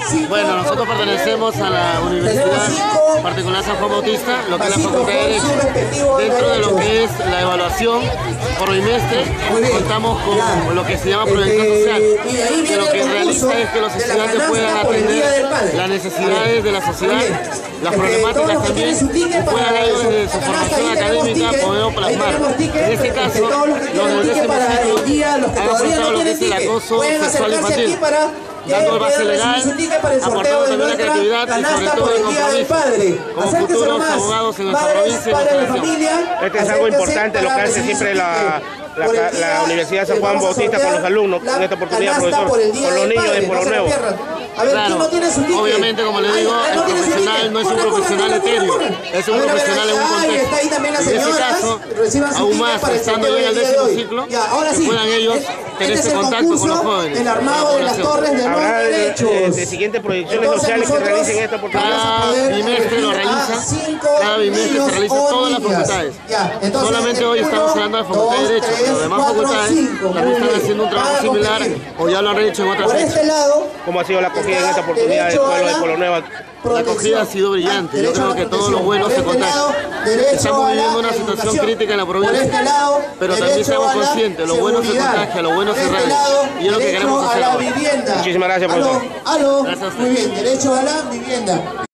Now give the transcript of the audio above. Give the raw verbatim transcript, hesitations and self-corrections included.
Bueno, nosotros pertenecemos a la Universidad Particular San Juan Bautista, lo que es la Facultad de Derecho. Dentro de lo que es la evaluación por bimestre, contamos con lo que se llama proyección social, que lo que realiza es que los estudiantes puedan atender las necesidades de la sociedad, las problemáticas también, y puedan ellos desde su formación académica poder plasmar. En este caso, los del décimo ciclo han afrontado lo que es el acoso sexual infantil, dando base legal, aportando también la creatividad y sobre todo el compromiso como futuros abogados en nuestra provincia y nuestra nación. Este es algo importante, lo que hace siempre la, la, la Universidad San Juan Bautista con los alumnos, en esta oportunidad, profesor, con los niños de Pueblo Nuevo. Claro, obviamente, como le digo, el profesional no es un profesional etéreo, es un profesional en un contexto. En este caso, aún más, estando ya en el décimo ciclo, que puedan ellos tener ese contacto con los jóvenes. Habrá de, de, de siguientes proyecciones sociales que realicen esta oportunidad. Cada bimestre lo realizan, cada bimestre se realiza todas las facultades. Solamente hoy estamos hablando de la Facultad de Derecho, pero las demás facultades también están haciendo un trabajo similar o ya lo han hecho en otras fechas. ¿Cómo ha sido la acogida en esta oportunidad del pueblo de Pueblo Nuevo? La acogida ha sido brillante, yo creo que todo lo bueno se contagia. Estamos viviendo una situación crítica en la provincia, pero también seamos conscientes, lo bueno se contagia, lo bueno se realiza, y es lo que queremos hacer ahora. Muchísimas gracias, profesor. Gracias a usted. Muy bien, derecho a la vivienda.